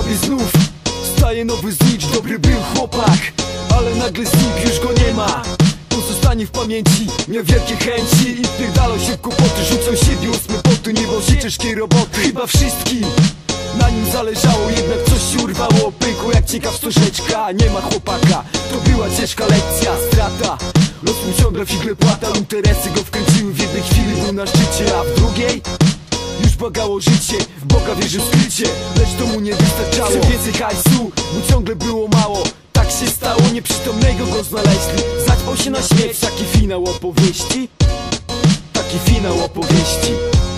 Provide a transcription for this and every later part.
I znów staje nowy znicz, dobry był chłopak, ale nagle znikł, już go nie ma. Pozostanie w pamięci, miał wielkie chęci i wpierdalał się w kłopoty, rzucał siebie ósme poty, nie bał się ciężkiej roboty. Chyba wszystkim na nim zależało, jednak coś się urwało, pękło jak ciekaw stożeczka. Nie ma chłopaka, to była ciężka lekcja, strata. Los mu ciągle figle płatał, interesy go wkręciły, w jednej chwili był na szczycie, a w drugiej już błagało życie, w Boga wierzył skrycie, lecz to mu nie wystarczało. Chce więcej hajsu, mu ciągle było mało. Tak się stało, nieprzytomnego go znaleźli, zaćpał się na śmierć. Taki finał opowieści, taki finał opowieści.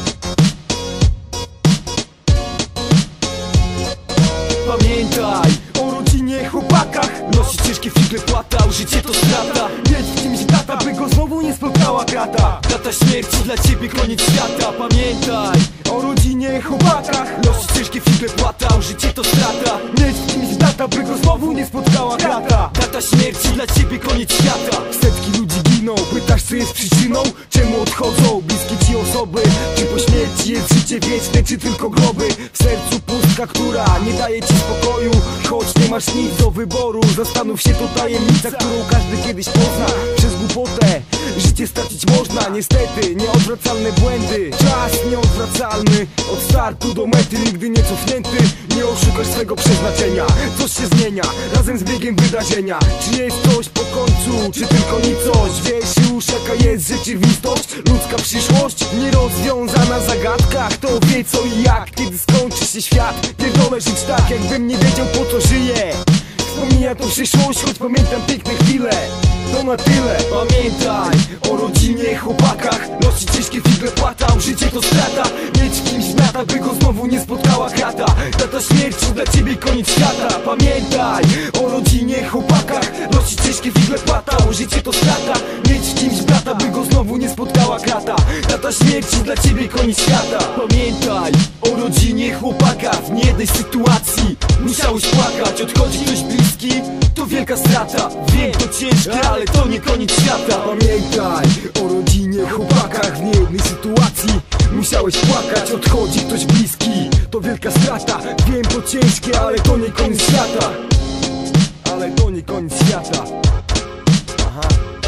Pamiętaj o rodzinie, chłopakach, nosi ciężkie figle płatał, życie to strata. Mieć w kimś tata, by go znowu nie spotkała krata. Data śmierci dla ciebie koniec świata. Pamiętaj o rodzinie, chłopakach, nosi ciężkie figle płatał, życie to strata. Mieć w kimś tata, by go znowu nie spotkała krata. Data śmierci dla ciebie koniec świata. Setki ludzi giną, pytasz co jest przyczyną, czemu odchodzą bliskie ci osoby. Czy po śmierci jest życie wieczne, czy tylko groby? W sercu pustka, która nie daje ci spokoju, choć nie masz nic do wyboru. Zastanów się, to tajemnica, którą każdy kiedyś pozna. Przez głupotę życie stracić można, niestety nieodwracalne błędy. Czas nieodwracalny, od startu do mety, nigdy nie cofnięty. Nie oszukasz swego przeznaczenia, coś się zmienia razem z biegiem wydarzenia. Czy jest coś po końcu, czy tylko nicość? Wiesz już jaka jest rzeczywistość, ludzka przyszłość, nierozwiązana zagadka. Kto wie co i jak, kiedy skończy się świat? Pierdolę żyć tak, jakbym nie wiedział po co żyję. Wspomina to przyszłość, choć pamiętam piękne chwile. To na tyle. Pamiętaj o rodzinie, chłopakach, nosi ciężkie figle płatał, życie to strata. Mieć w kimś miata, by go znowu nie spotkała krata. Data śmierci dla ciebie koniec świata. Pamiętaj o rodzinie, chłopakach, nosi ciężkie figle płatał, życie to strata. Mieć w kimś brata, by go znowu nie spotkała krata. Data śmierci dla ciebie koniec świata. Pamiętaj o rodzinie, chłopaka, w niejednej sytuacji musiałeś płakać. Odchodzi ktoś bliski, to wielka strata. Wiem, to ciężkie, ale to nie koniec świata. Pamiętaj o rodzinie, chłopakach, w niejednej sytuacji musiałeś płakać. Odchodzi ktoś bliski, to wielka strata. Wiem, to ciężkie, ale to nie koniec świata. Ale to nie koniec świata. Aha.